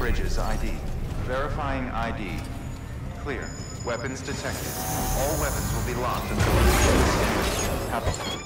Bridges ID. Verifying ID. Clear. Weapons detected. All weapons will be locked until Happy.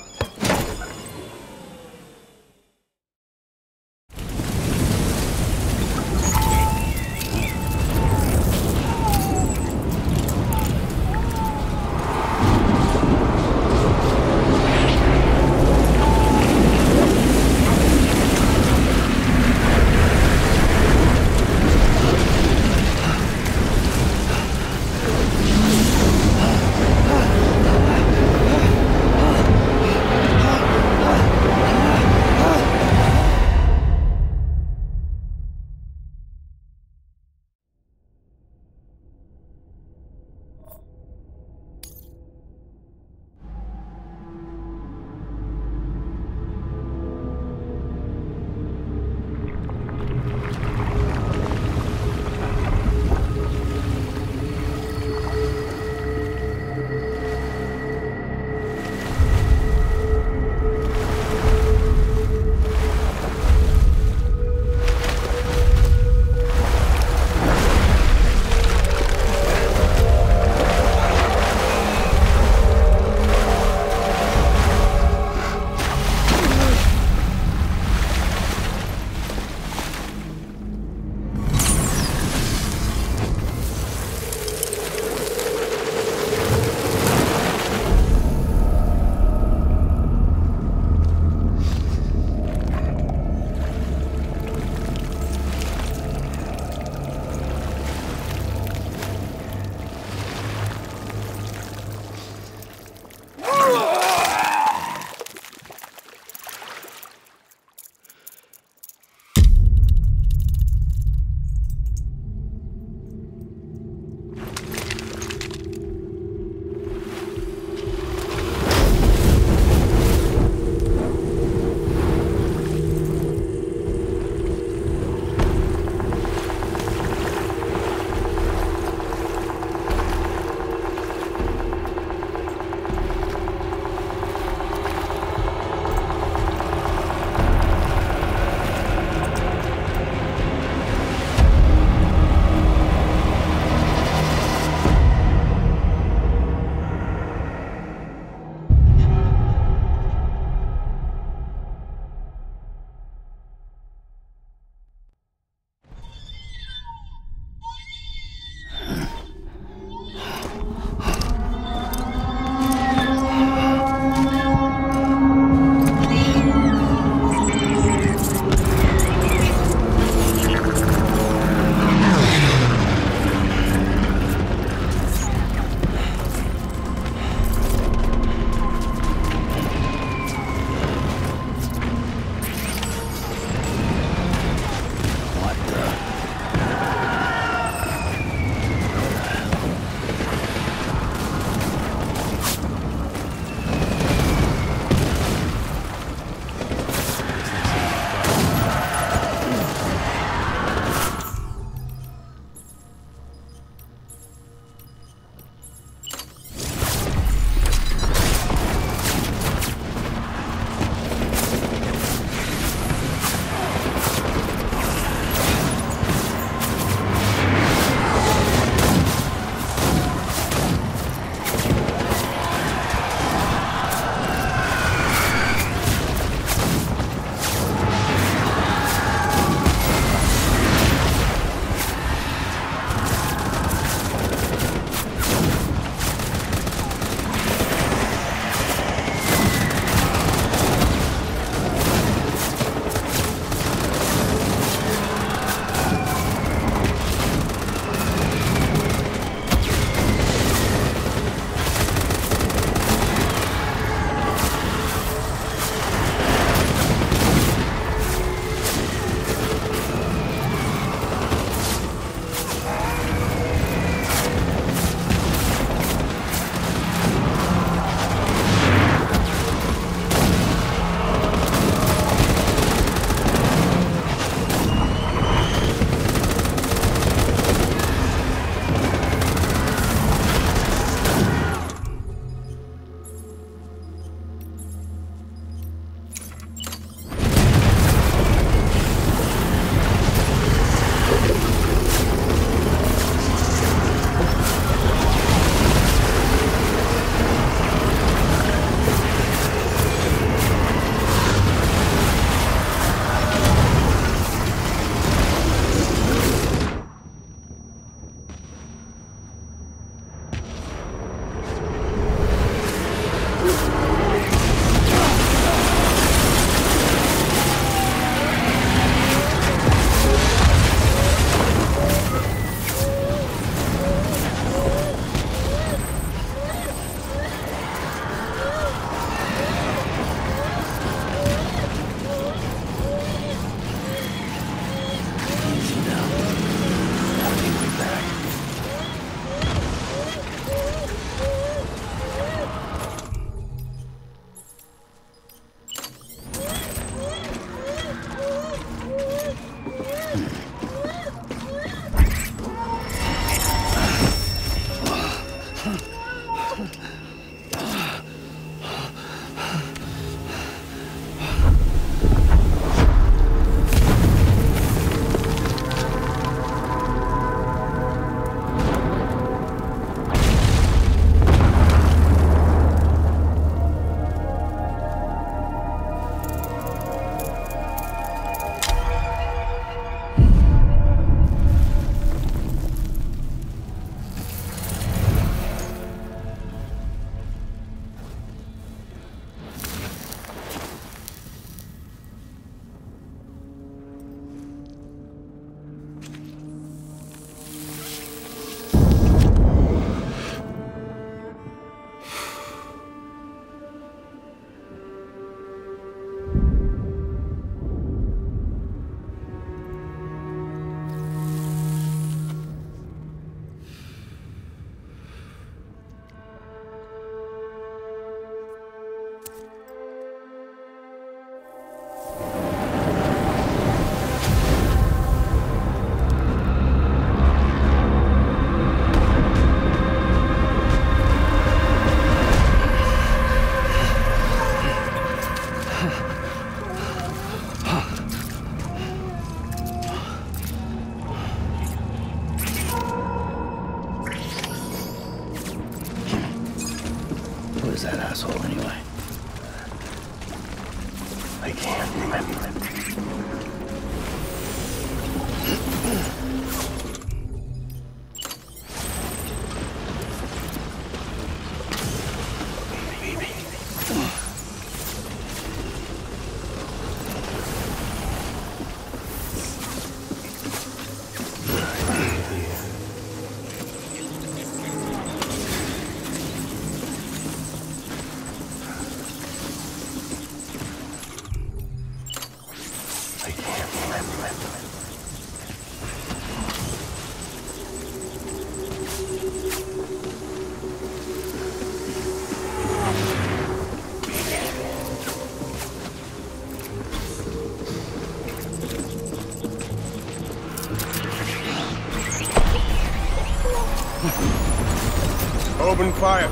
Open fire.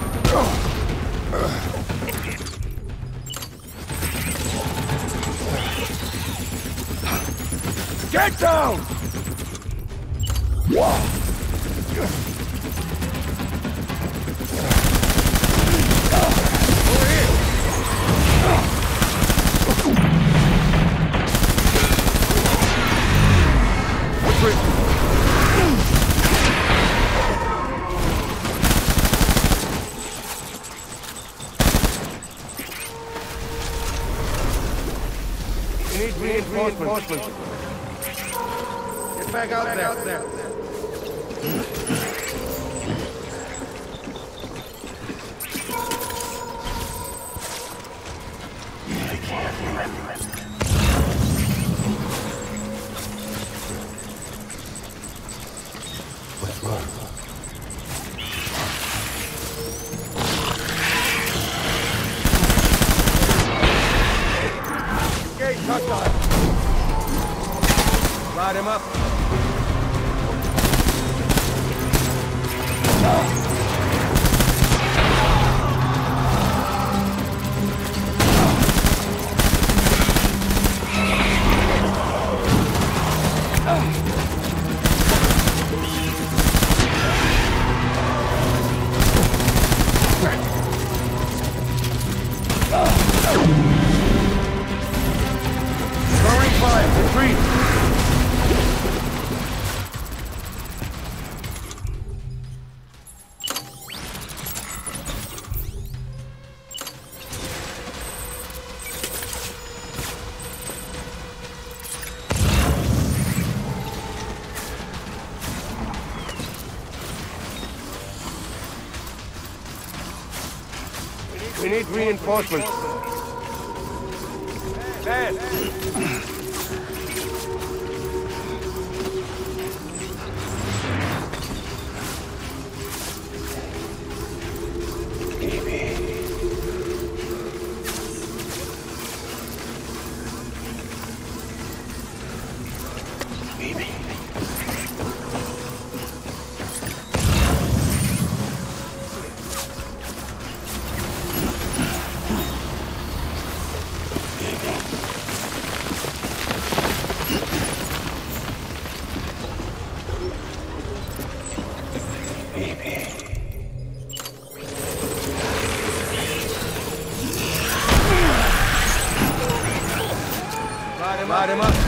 Get down! Reinforcements. Get back out there. I can't remember it. Let's run. Gate touch on. Light him up. Throwing fire, retreat. We need reinforcements. Fast. Light him up.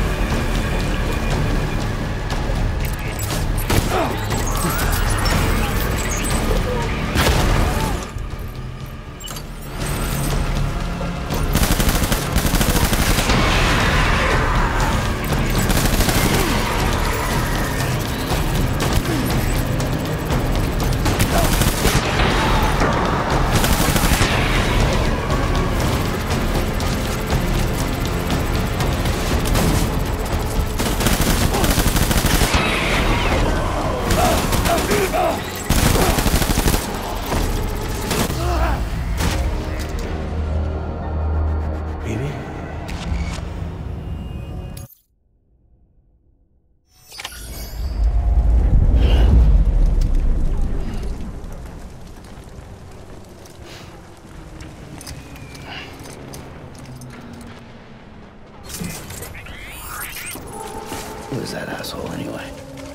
Who is that asshole anyway?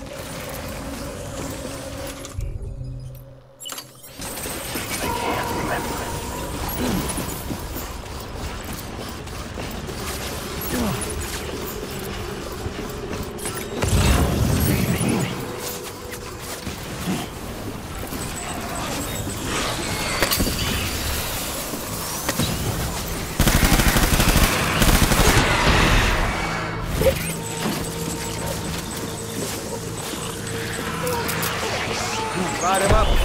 I can't remember it. Light him up.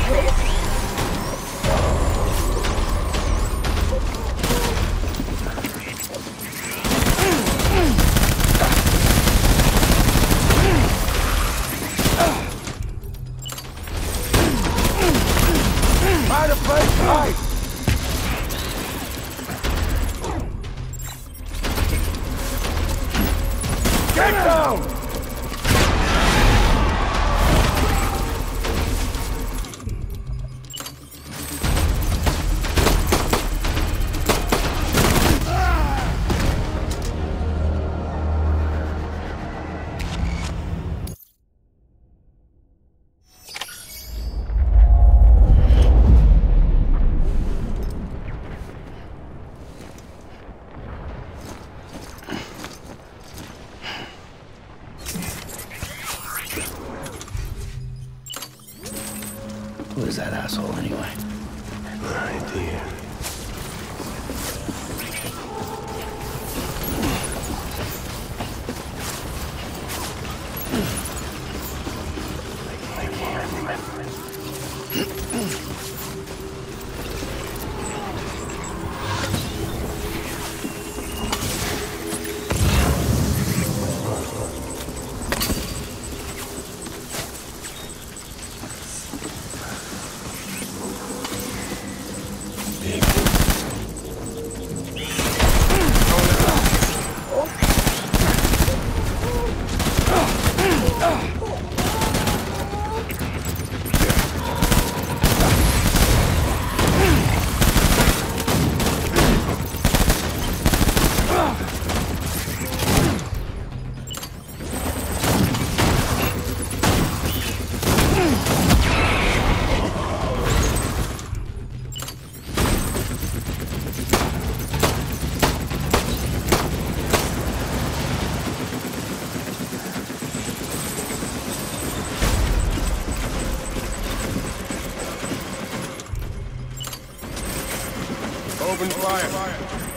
Get down! Who is that asshole anyway? No idea. I can't remember. Open fire.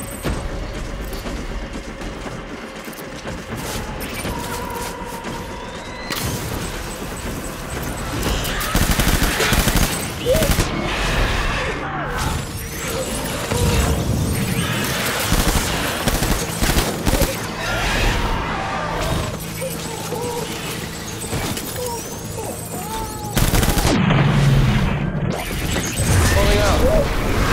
Pulling out.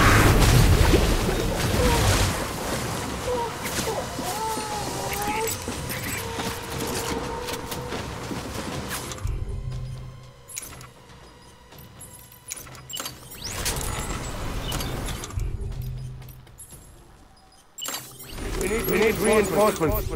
We need reinforcements.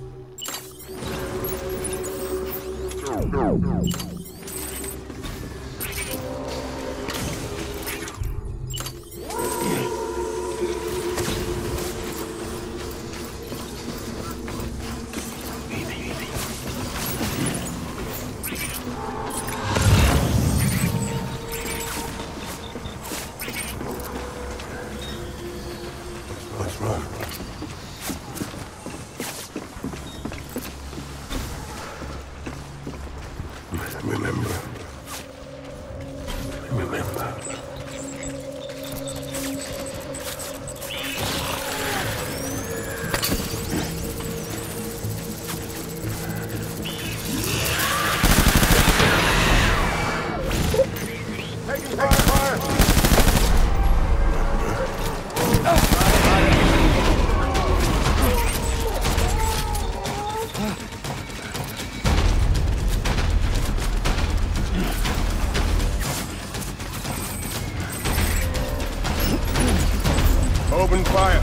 What's wrong? Remember. Taking fire! Open fire.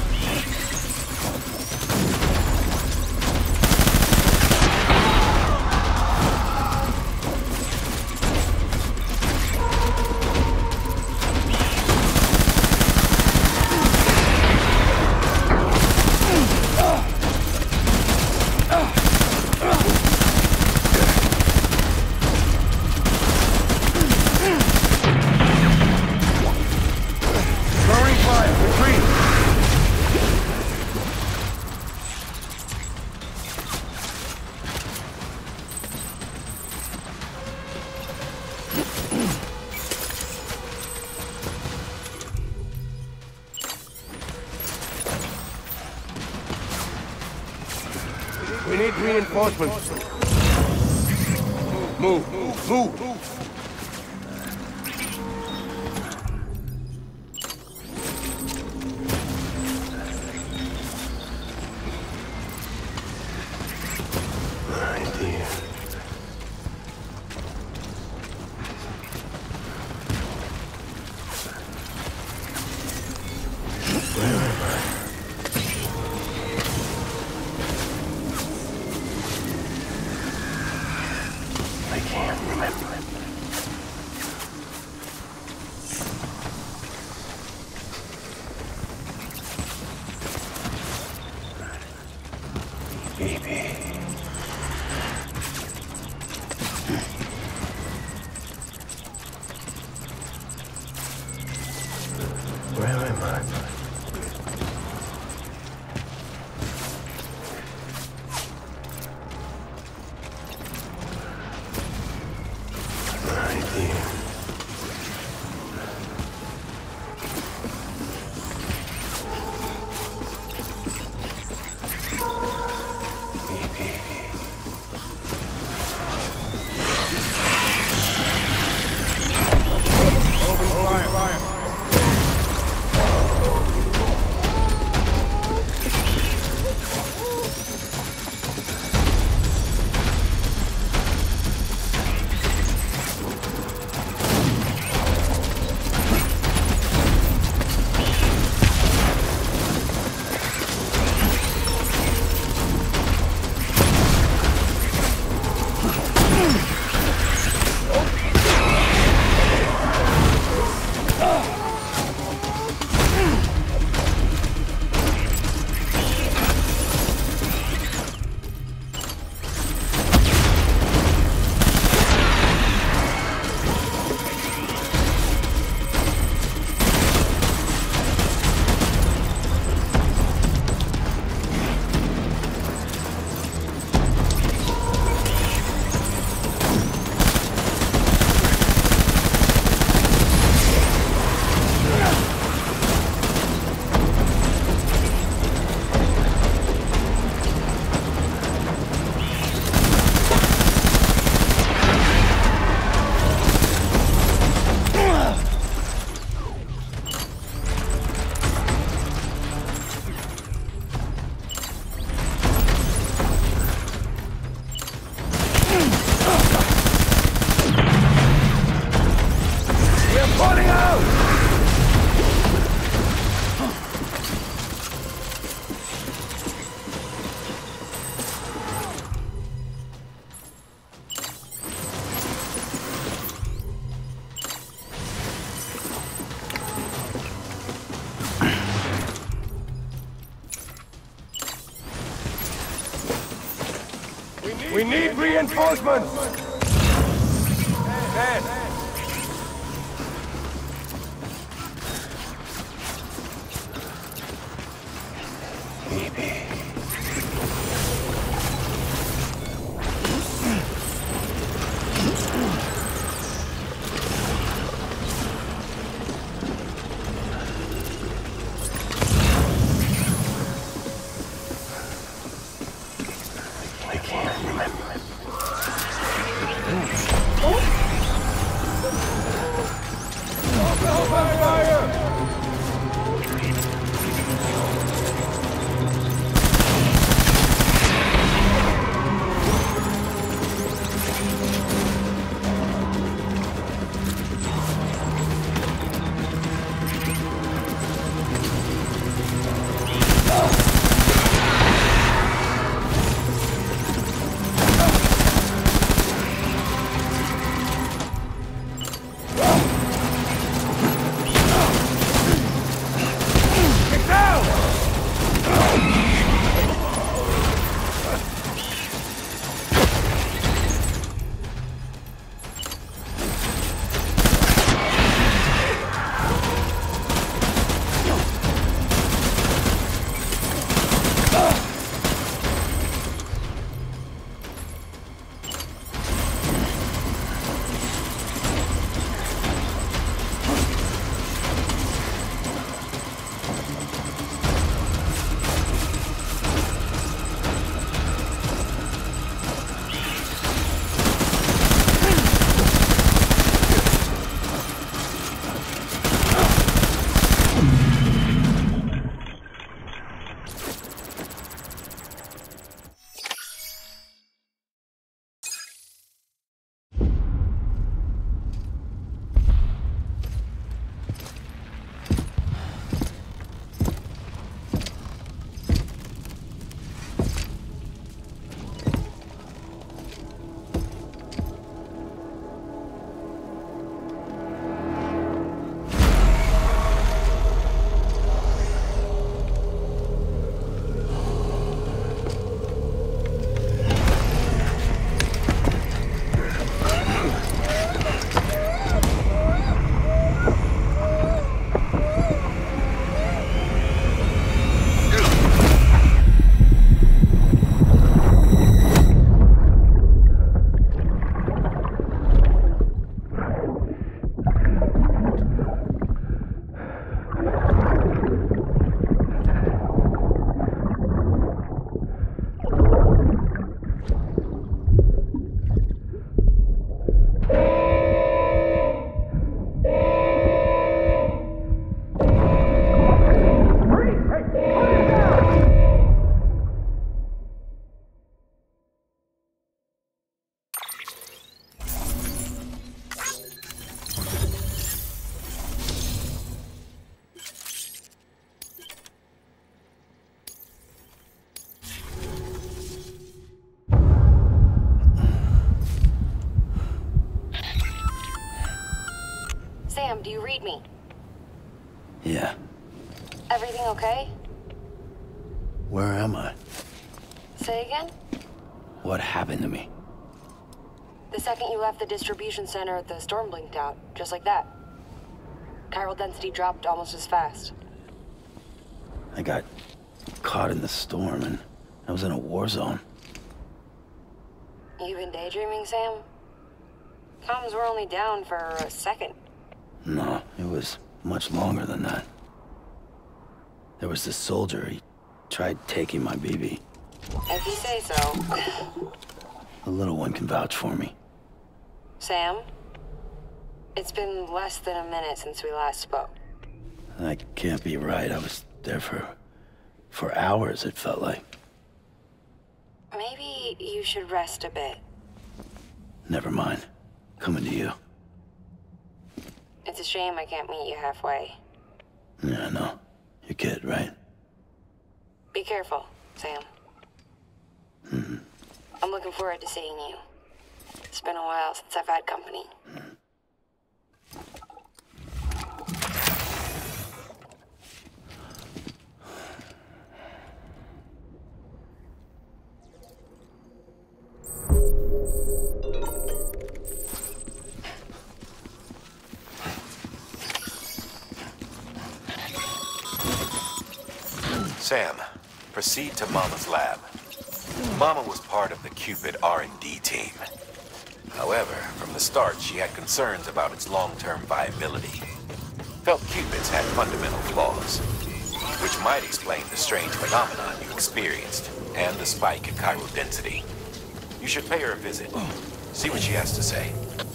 Throwing fire. Retreat. We need reinforcements. Move. Where am I? My dear. We need reinforcements! Dead. I can't remember. Sam, do you read me? Yeah. Everything okay? Where am I? Say again? What happened to me? The second you left the distribution center, the storm blinked out, just like that. Chiral density dropped almost as fast. I got caught in the storm and I was in a war zone. You been daydreaming, Sam? Comms were only down for a second. No, it was much longer than that. There was this soldier, he tried taking my BB. If you say so. The little one can vouch for me. Sam? It's been less than a minute since we last spoke. That can't be right. I was there for hours, it felt like. Maybe you should rest a bit. Never mind. Coming to you. It's a shame I can't meet you halfway. Yeah, I know. Your kid, right? Be careful, Sam. Mm-hmm. I'm looking forward to seeing you. It's been a while since I've had company. Sam, proceed to Mama's lab. Mama was part of the Cupid R&D team. However, from the start, she had concerns about its long-term viability. Felt Cupids had fundamental flaws, which might explain the strange phenomenon you experienced and the spike in chiral density. You should pay her a visit. See what she has to say.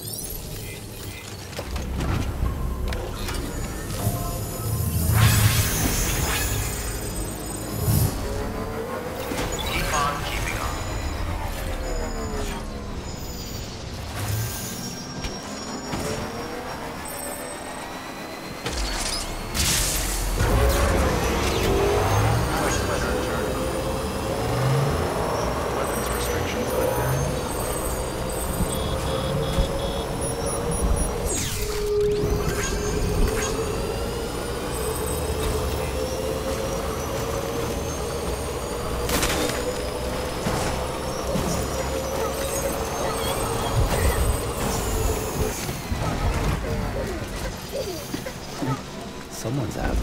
Keep on keeping on. Weapons restrictions lifted. Someone's happy.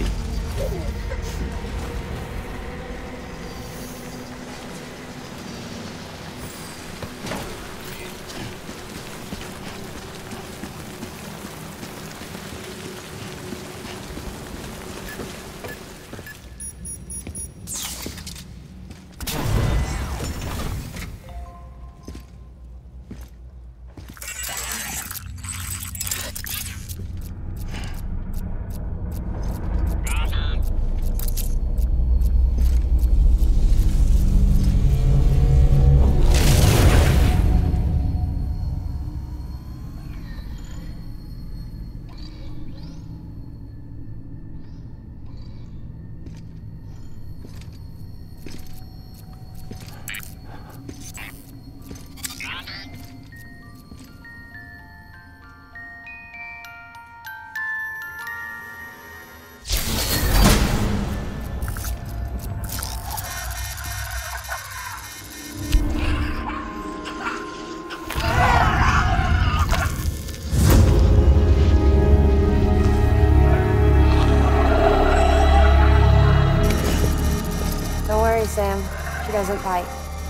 Don't worry, Sam. She doesn't bite.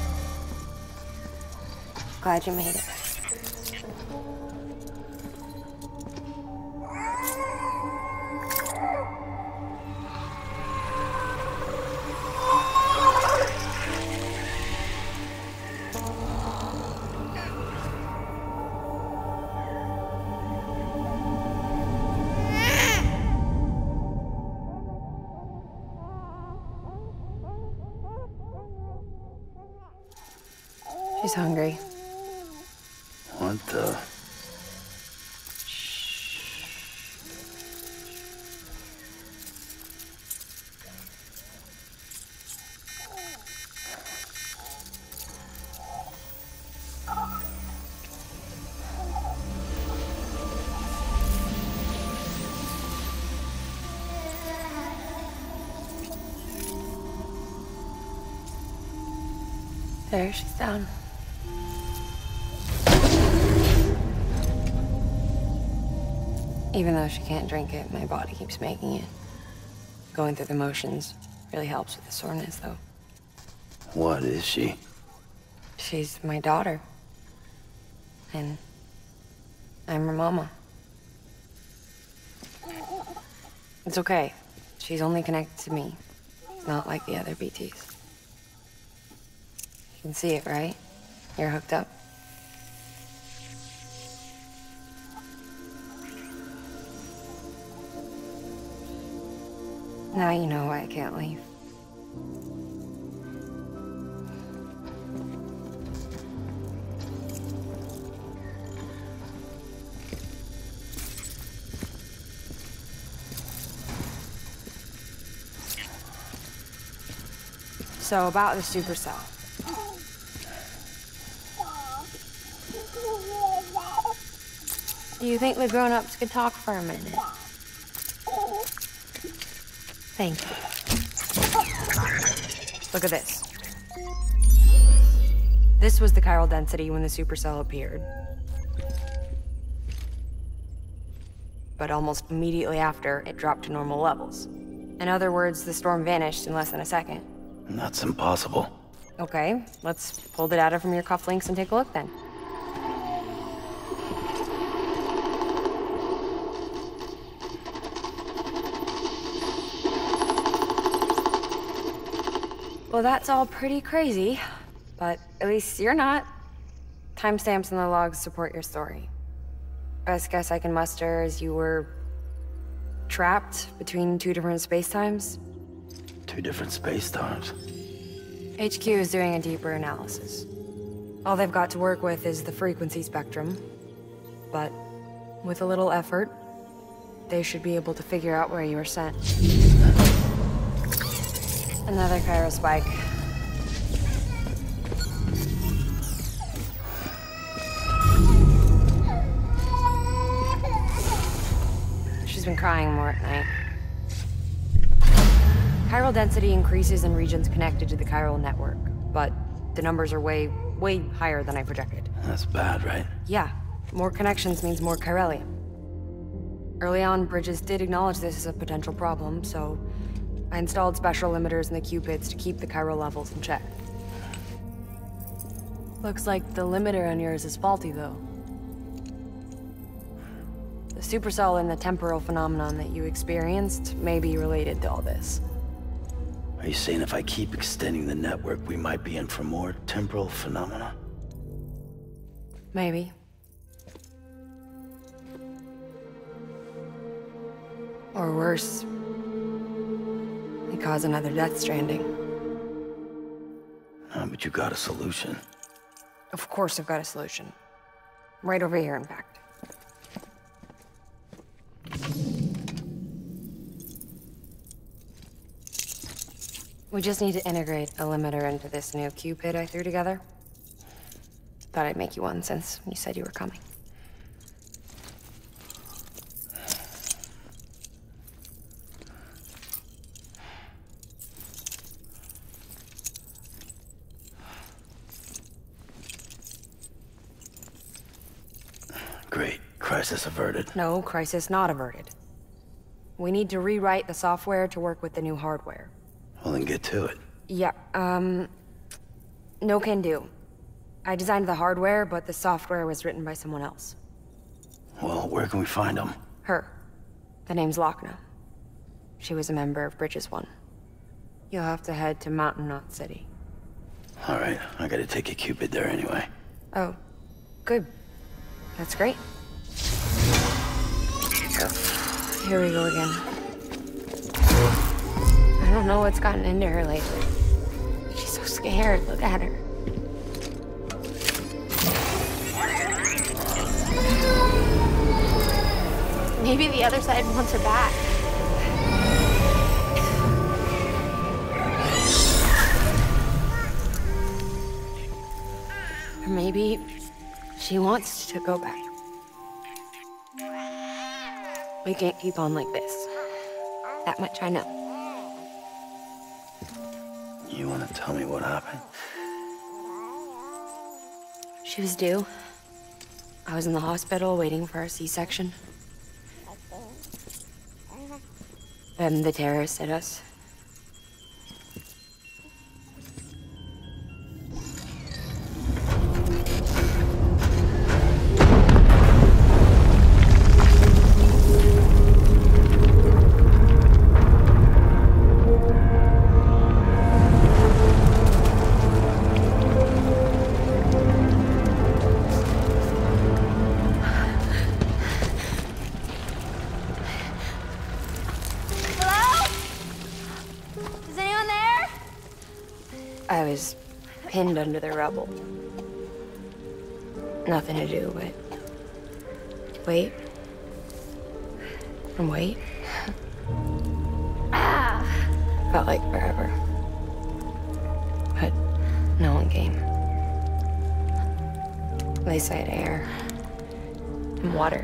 Glad you made it. She's hungry. What the? There, she's down. Even though she can't drink it, my body keeps making it. Going through the motions really helps with the soreness, though. What is she? She's my daughter. And I'm her mama. It's okay. She's only connected to me. Not like the other BTs. You can see it, right? You're hooked up. Now you know why I can't leave. So about the supercell. Do you think the grown-ups could talk for a minute? Thank you. Look at this. This was the chiral density when the supercell appeared. But almost immediately after, it dropped to normal levels. In other words, the storm vanished in less than a second. That's impossible. Okay, let's pull the data from your cufflinks and take a look then. Well, that's all pretty crazy, but at least you're not. Timestamps in the logs support your story. Best guess I can muster is you were trapped between two different spacetimes. Two different space times. HQ is doing a deeper analysis. All they've got to work with is the frequency spectrum, but with a little effort, they should be able to figure out where you were sent. Another chiral spike. She's been crying more at night. Chiral density increases in regions connected to the chiral network, but the numbers are way higher than I projected. That's bad, right? Yeah, more connections means more chiralium. Early on, Bridges did acknowledge this as a potential problem, so I installed special limiters in the Cupids to keep the chiral levels in check. Looks like the limiter on yours is faulty, though. The supercell and the temporal phenomenon that you experienced may be related to all this. Are you saying if I keep extending the network, we might be in for more temporal phenomena? Maybe. Or worse, they cause another Death Stranding. But you got a solution. Of course I've got a solution. Right over here, in fact. We just need to integrate a limiter into this new Cupid I threw together. Thought I'd make you one since you said you were coming. Great. Crisis averted. No, crisis not averted. We need to rewrite the software to work with the new hardware. Well, then get to it. Yeah, no can do. I designed the hardware, but the software was written by someone else. Well, where can we find them? Her. The name's Lochna. She was a member of Bridges 1. You'll have to head to Mountain Knot City. All right, I gotta take a Cupid there anyway. Oh, good. That's great. Here we go again. I don't know what's gotten into her lately. She's so scared. Look at her. Maybe the other side wants her back. Or maybe she wants to go back. We can't keep on like this. That much I know. You wanna tell me what happened? She was due. I was in the hospital waiting for a C-section. And the terrorists hit us. I was pinned under the rubble. Nothing to do but wait and wait. Felt like forever. But no one came. They said air and water.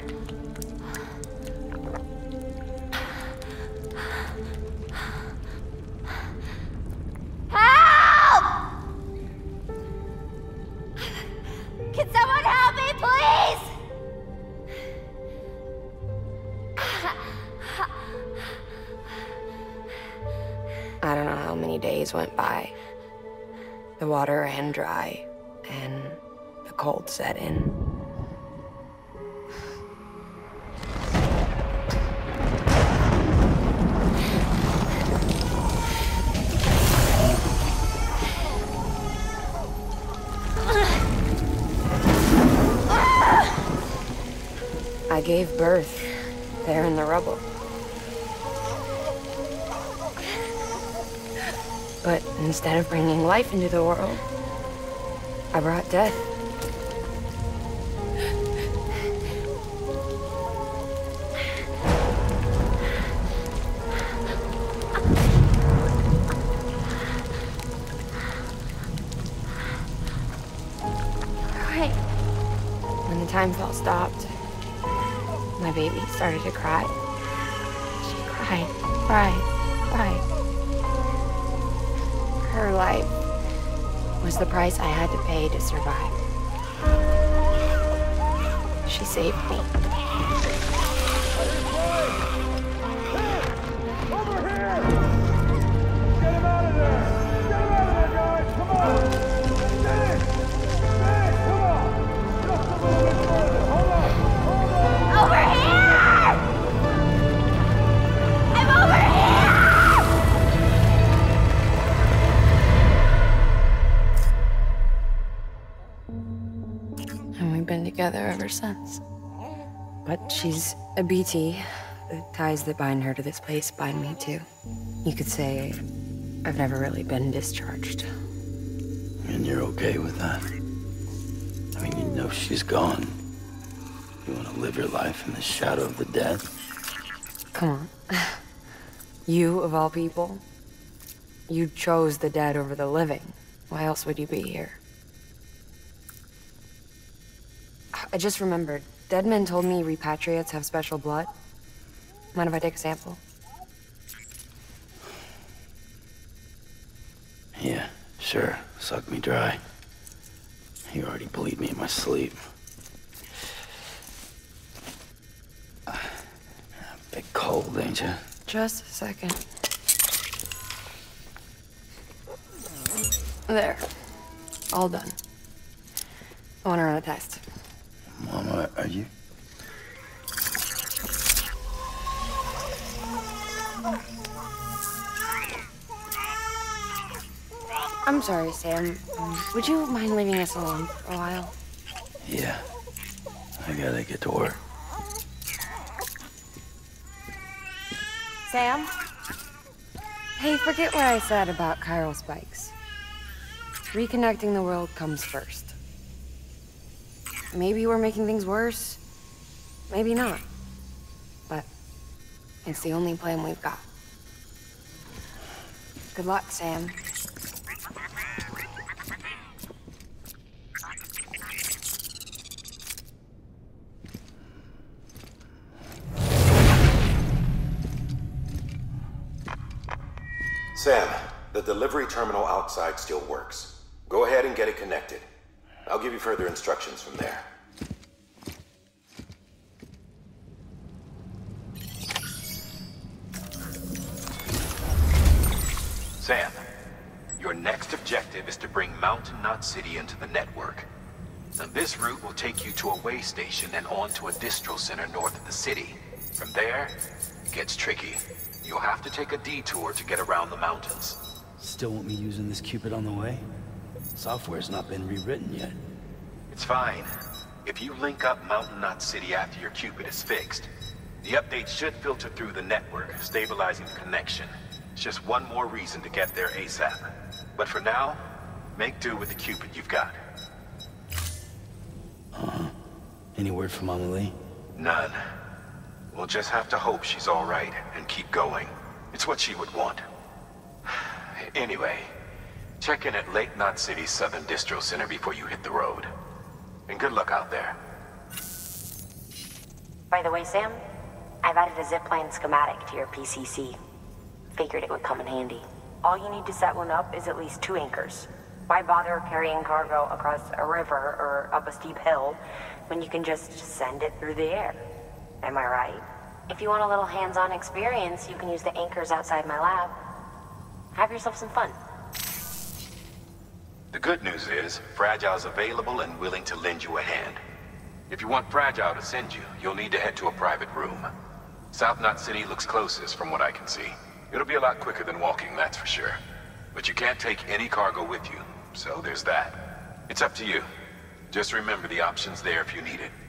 Can someone help me, please? I don't know how many days went by. The water ran dry, and the cold set in. I gave birth there in the rubble. But instead of bringing life into the world, I brought death. Right. When the time felt stopped, my baby started to cry. She cried, cried. Her life was the price I had to pay to survive. She saved me. Over here! Get him out of there! Get him out of there, guys! Come on! Get in! Come on! Just a little bit further. Hold on! Over here! I'm over here! And we've been together ever since. But she's a BT. The ties that bind her to this place bind me too. You could say I've never really been discharged. And you're okay with that? I mean, you know she's gone. You want to live your life in the shadow of the dead? Come on. You, of all people, you chose the dead over the living. Why else would you be here? I just remembered. Dead men told me repatriates have special blood. Mind if I take a sample? Yeah, sure. Suck me dry. You already bleed me in my sleep. Bit cold, ain't you? Just a second. There. All done. I want to run a test. Mama, are you? I'm sorry, Sam. Would you mind leaving us alone for a while? Yeah. I gotta get to work. Sam? Hey, forget what I said about chiral spikes. Reconnecting the world comes first. Maybe we're making things worse. Maybe not. But it's the only plan we've got. Good luck, Sam. Sam, the delivery terminal outside still works. Go ahead and get it connected. I'll give you further instructions from there. Sam, your next objective is to bring Mountain Knot City into the network. Now, this route will take you to a way station and on to a distro center north of the city. From there, it gets tricky. You'll have to take a detour to get around the mountains. Still want me using this Cupid on the way? Software's not been rewritten yet. It's fine. If you link up Mountain Knot City after your Cupid is fixed, the update should filter through the network, stabilizing the connection. It's just one more reason to get there ASAP. But for now, make do with the Cupid you've got. Any word from Mama Lee? None. We'll just have to hope she's all right and keep going. It's what she would want. Anyway, check in at Lake Knot City's Southern Distro Center before you hit the road. And good luck out there. By the way, Sam, I've added a zipline schematic to your PCC. Figured it would come in handy. All you need to set one up is at least 2 anchors. Why bother carrying cargo across a river or up a steep hill when you can just send it through the air? Am I right? If you want a little hands-on experience, you can use the anchors outside my lab. Have yourself some fun. The good news is, Fragile's available and willing to lend you a hand. If you want Fragile to send you, you'll need to head to a private room. South Knot City looks closest from what I can see. It'll be a lot quicker than walking, that's for sure. But you can't take any cargo with you, so there's that. It's up to you. Just remember the option's there if you need it.